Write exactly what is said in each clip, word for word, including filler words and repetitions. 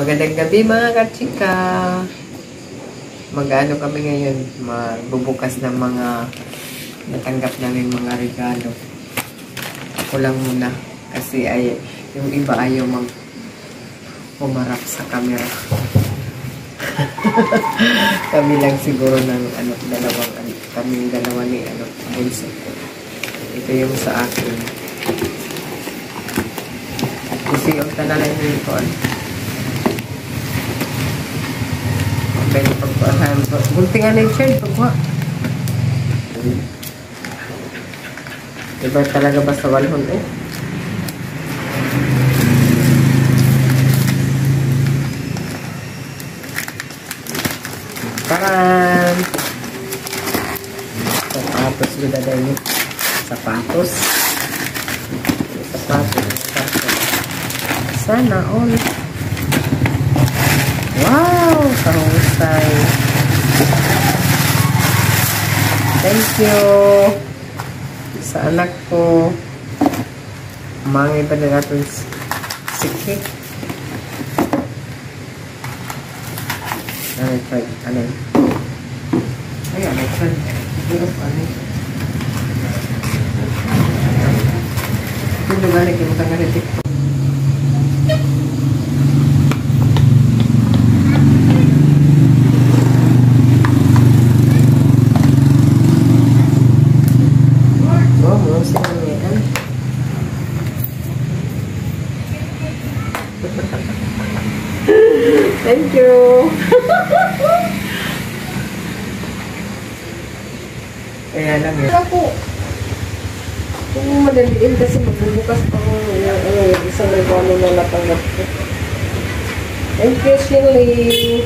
Magandang gabi mga kachika. Mag-ano kami ngayon, magbubukas ng mga natanggap namin mga regalo. Ako lang muna kasi ay yung iba ayaw mag pumarap sa camera. Kami lang siguro ng ano, dalawang ano, kami dalawa ni ano, bunso. Ito yung sa akin. Kasi yung tanalan yung ito ano. Okay, pagpahan. Buntingan na yung shirt, pagwa. Diba talaga basta walhon eh. Taran! Sapatos yun na dahil. Sapatos. Sapatos. Sapatos. Sana all. Wow! Kahusay. Thank you. Sa anak ko. Mga iba na natin sikik. Ano yung friend? Ano yun? Ay, ano yung friend? Ano yung Hindi nga nagkimutan nga rin TikTok. Thank you. Kaya lang yun. Ako, kung madaliin kasi magbubukas pa ko yung isang regalo na natanggap ko. Thank you, Shirley.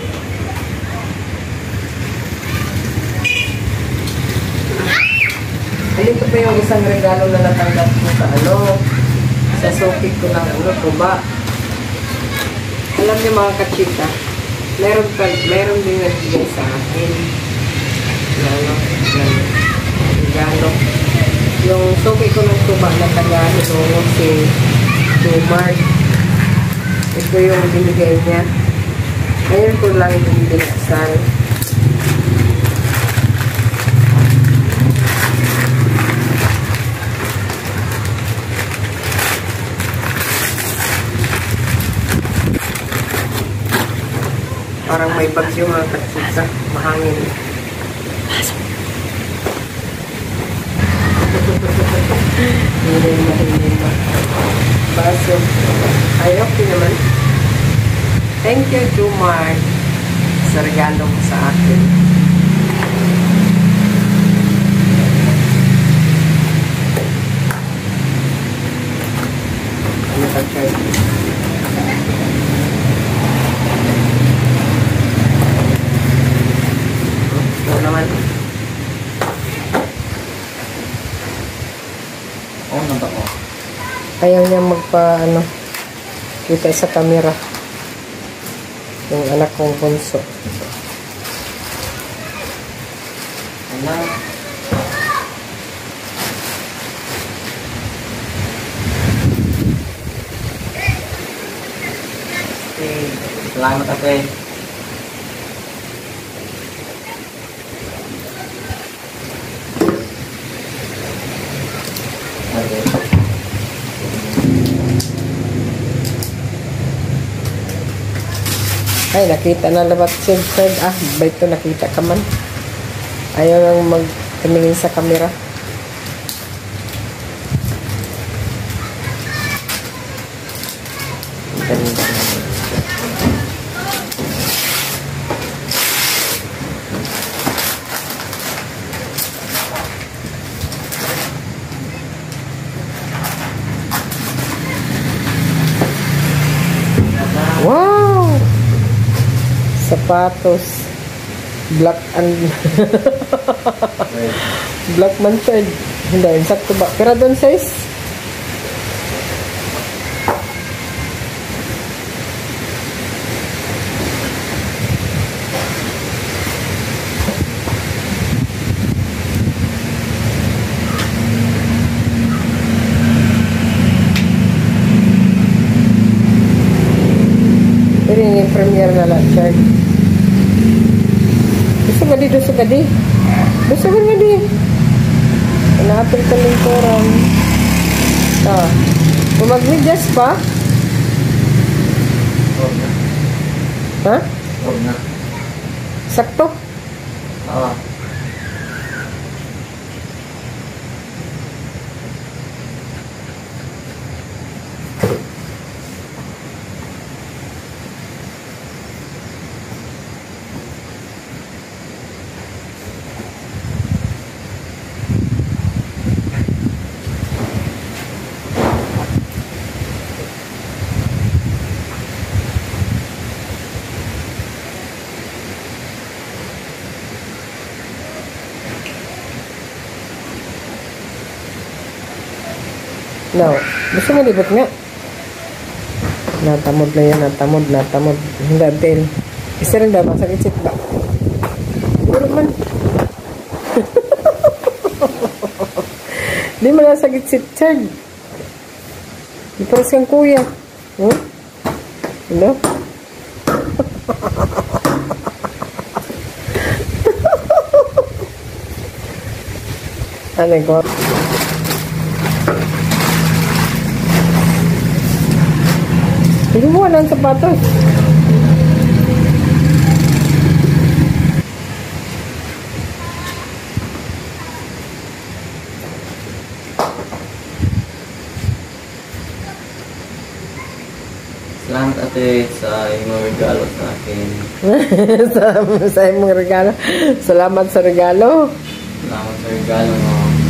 Ayun pa yung isang regalo na natanggap ko sa ano, sa sukit ko ng ulo ko ba. Alam niyo mga kachika, meron, meron din nagbigay sa akin. Ano, regalo. Yung suki ko ng tuba na taga-hinungo si Jumar. Ito yung binigay niya. Ngayon ko lang yung binaksan. Parang may bagyo mga katsika. Mahangin. Hindi na, hindi na. Baso. Ay, okay naman. Thank you, Jumar, sa regalo mo sa akin. Ano ka, Charlie? Naman. Oh, nanda ko. Ayaw niya magpa ano kita sa camera. Yung anak kong bunso. Anak. Okay. Salamat ate. Ay, nakita na labat si Fred. Ah, ba ito nakita ka man? Ayaw lang magtumingin sa camera. Ganda naman. Wow! Sapatos. Black and black man third. Hindi, sakto ba? Pero doon size? premiere na lang, Chard. Gusto ka di, gusto ka di. Gusto ka di. Inaapil ka lingkuran. Ah. Kung mag-medyas pa? Huwag na. Ha? Huwag na. Sakto? Oo. No. Gusto mo libot nga? Natamod na yan, natamod, natamod. Hindi, din. Isa rin daw, masakit sit ba? Siguro man. Di mo lang sakit sit, Chard. Di paras kang kuya. Hmm? Hello? Ano ko? Hindi mo walang sapatos. Salamat ate sa iyong regalo sa akin. sa, sa imong regalo. Salamat sa regalo. Salamat sa regalo mo.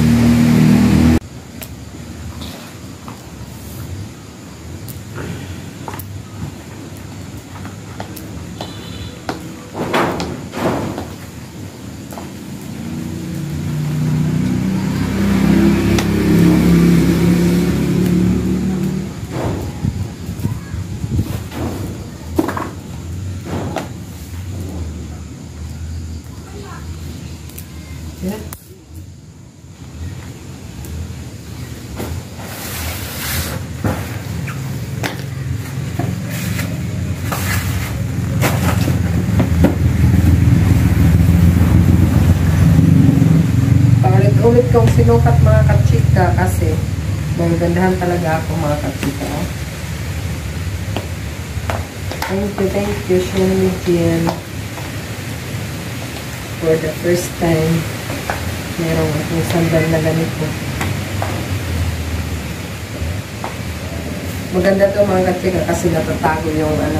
Yeah. Paulit-ulit kong sinukat mga kachika kasi magagandahan talaga ako mga kachika. Thank you, thank you, Shirley Jen. For the first time, merong akong sandal na ganito. Maganda to mga kachika kasi natatago yung ano,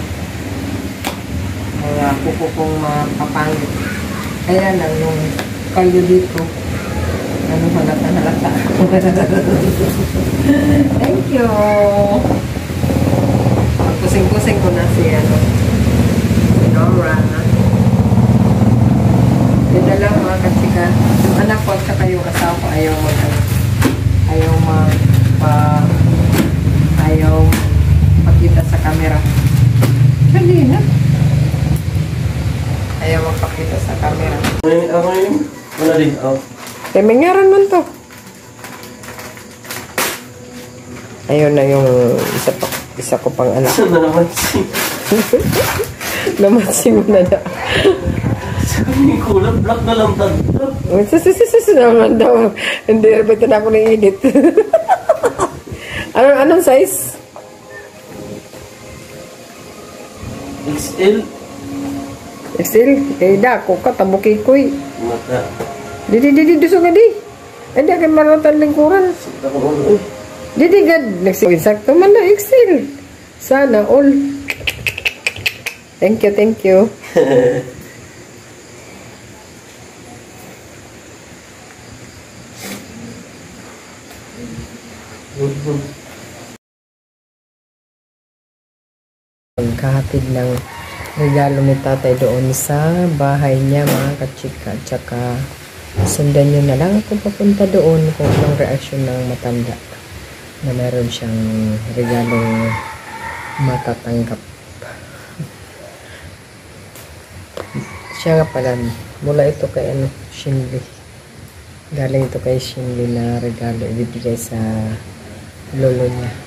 mga kuko kong mapapangit. Kaya lang yung kalyo dito, ano halata halata. Thank you. Kusing-kusing ko na si ano, si Nora. Yun na lang mga kachika. Yung anak ko at saka yung asawa ko ayaw mag ayaw mag pa, ayaw pakita sa camera. Kanina. Ayaw magpakita sa camera. Ako yun? Wala din. Oh. Eh, mengaran man to. Ayun na yung isa, pa, isa ko pang anak. Saan na naman si? Namatsing mo na na. Sabi kulap, black na lang tanda. Sisisis naman daw. Hindi, ito na ako nang-edit. Anong, anong size? X L. X L? Eh, dako ka, tabukikoy. Mata. Di, di, di, di, duso nga di. Hindi, akin maratan lingkuran. Ako ulo. Di, di, gad. Nagsakto man na X L. Sana, all. Thank you, thank you. Pagkahatid ng regalo ni tatay doon sa bahay niya mga kachika. Tsaka sundan nyo na lang kung papunta doon kung anong reaksyon ng matanda na meron siyang regalong matatanggap. Siya nga pala, mula ito kay ano, Shinli. Galing ito kay Shinli na regalo ibibigay sa lolo niya.